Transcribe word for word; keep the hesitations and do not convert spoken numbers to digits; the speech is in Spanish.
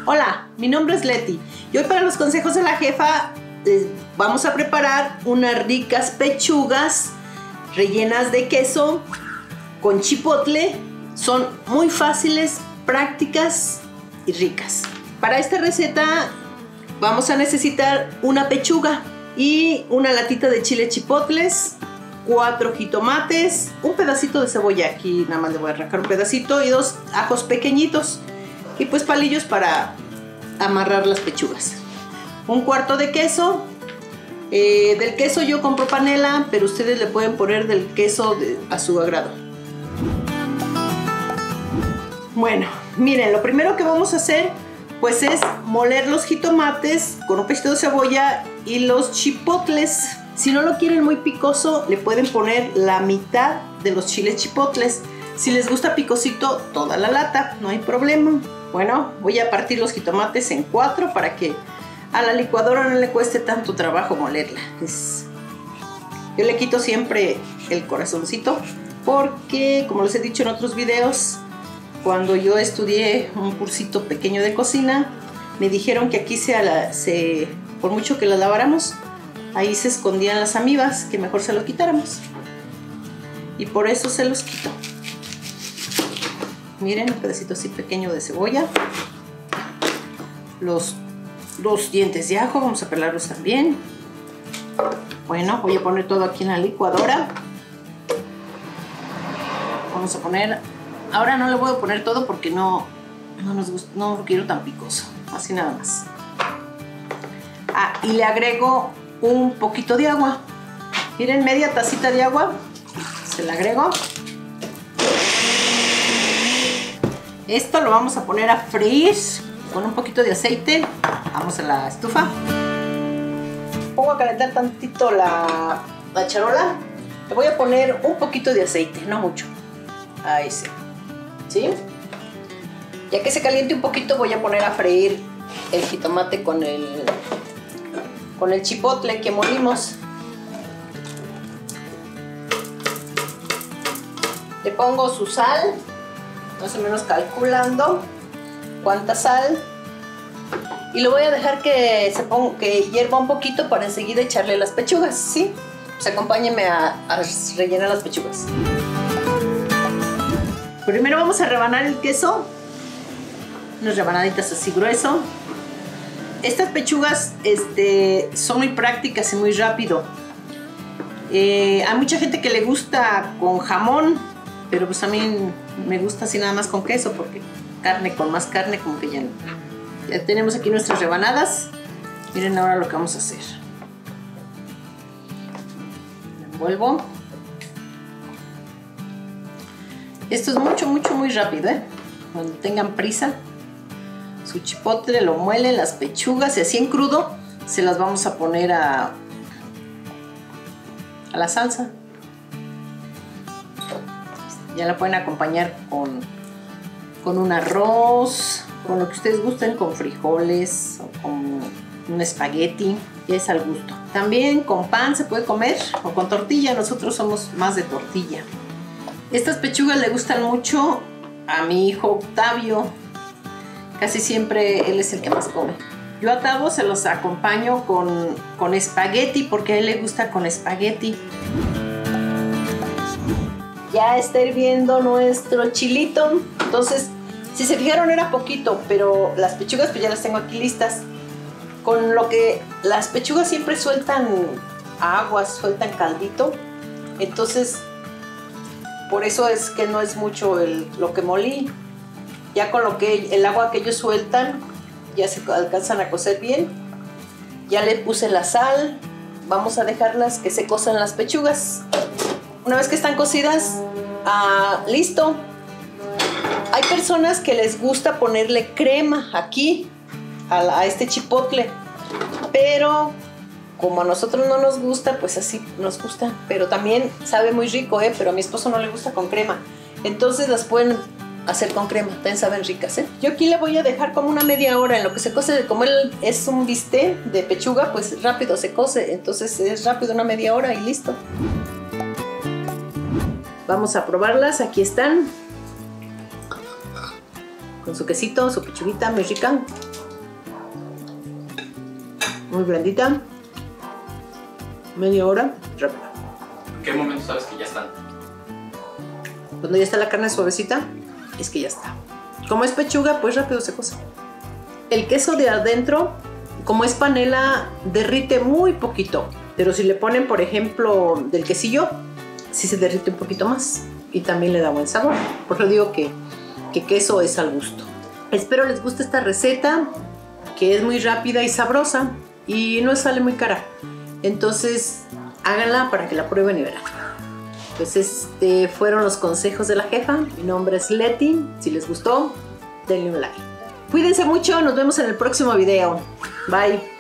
Hola, mi nombre es Leti y hoy para los consejos de la jefa eh, vamos a preparar unas ricas pechugas rellenas de queso con chipotle. Son muy fáciles, prácticas y ricas. Para esta receta vamos a necesitar una pechuga y una latita de chile chipotles, cuatro jitomates, un pedacito de cebolla, aquí nada más le voy a arrancar un pedacito, y dos ajos pequeñitos, y pues palillos para amarrar las pechugas. Un cuarto de queso. Eh, del queso yo compro panela, pero ustedes le pueden poner del queso de, a su agrado. Bueno, miren, lo primero que vamos a hacer pues es moler los jitomates con un pedacito de cebolla y los chipotles. Si no lo quieren muy picoso, le pueden poner la mitad de los chiles chipotles. Si les gusta picosito, toda la lata, no hay problema. Bueno, voy a partir los jitomates en cuatro para que a la licuadora no le cueste tanto trabajo molerla. Es... Yo le quito siempre el corazoncito porque, como les he dicho en otros videos, cuando yo estudié un cursito pequeño de cocina, me dijeron que aquí se, la, se por mucho que la laváramos, ahí se escondían las amibas, que mejor se lo quitáramos. Y por eso se los quito. Miren, un pedacito así pequeño de cebolla. Los dos dientes de ajo, vamos a pelarlos también. Bueno, voy a poner todo aquí en la licuadora. Vamos a poner... Ahora no le voy a poner todo porque no, no nos gusta, no lo quiero tan picoso. Así nada más. Ah, y le agrego un poquito de agua. Miren, media tacita de agua. Se la agrego. Esto lo vamos a poner a freír con un poquito de aceite. Vamos a la estufa. Pongo a calentar tantito la, la charola. Le voy a poner un poquito de aceite, no mucho. Ahí sí. ¿Sí? Ya que se caliente un poquito, voy a poner a freír el jitomate con el, con el chipotle que molimos. Le pongo su sal, más o menos calculando cuánta sal, y lo voy a dejar que se ponga, que hierva un poquito para enseguida echarle las pechugas, ¿sí? Pues acompáñenme a, a rellenar las pechugas. Primero vamos a rebanar el queso, unas rebanaditas así grueso. Estas pechugas este, son muy prácticas y muy rápido. Eh, hay mucha gente que le gusta con jamón, pero pues a mí me gusta así nada más con queso, porque carne con más carne como que ya no. Ya tenemos aquí nuestras rebanadas. Miren ahora lo que vamos a hacer. Envuelvo. Esto es mucho, mucho, muy rápido, ¿eh? Cuando tengan prisa, su chipotle lo muelen, las pechugas, y así en crudo se las vamos a poner a, a la salsa. Ya la pueden acompañar con, con un arroz, con lo que ustedes gusten, con frijoles o con un espagueti, ya es al gusto. También con pan se puede comer o con tortilla, nosotros somos más de tortilla. Estas pechugas le gustan mucho a mi hijo Octavio, casi siempre él es el que más come. Yo a Tavo se los acompaño con, con espagueti porque a él le gusta con espagueti. Ya está hirviendo nuestro chilito, entonces si se fijaron era poquito, pero las pechugas pues ya las tengo aquí listas. Con lo que las pechugas siempre sueltan agua, sueltan caldito, entonces por eso es que no es mucho el, lo que molí. Ya con lo que el agua que ellos sueltan ya se alcanzan a cocer bien. Ya le puse la sal. Vamos a dejarlas que se cosan las pechugas. Una vez que están cocidas, ah, listo. Hay personas que les gusta ponerle crema aquí a, la, a este chipotle, pero como a nosotros no nos gusta, pues así nos gusta. Pero también sabe muy rico, ¿eh? Pero a mi esposo no le gusta con crema. Entonces las pueden hacer con crema, también saben ricas, ¿eh? Yo aquí le voy a dejar como una media hora en lo que se cose. Como él es un bistec de pechuga, pues rápido se cose. Entonces es rápido, una media hora y listo. Vamos a probarlas, aquí están. Con su quesito, su pechuguita muy rica. muy blandita. Media hora, rápido. ¿En qué momento sabes que ya están? Cuando ya está la carne suavecita, es que ya está. Como es pechuga, pues rápido se cose. El queso de adentro, como es panela, derrite muy poquito. Pero si le ponen, por ejemplo, del quesillo, sí se derrite un poquito más. Y también le da buen sabor. Por eso digo que, que queso es al gusto. Espero les guste esta receta, que es muy rápida y sabrosa. Y no sale muy cara. Entonces, háganla para que la prueben y verán. Pues este fueron los consejos de la jefa. Mi nombre es Leti. Si les gustó, denle un like. Cuídense mucho. Nos vemos en el próximo video. Bye.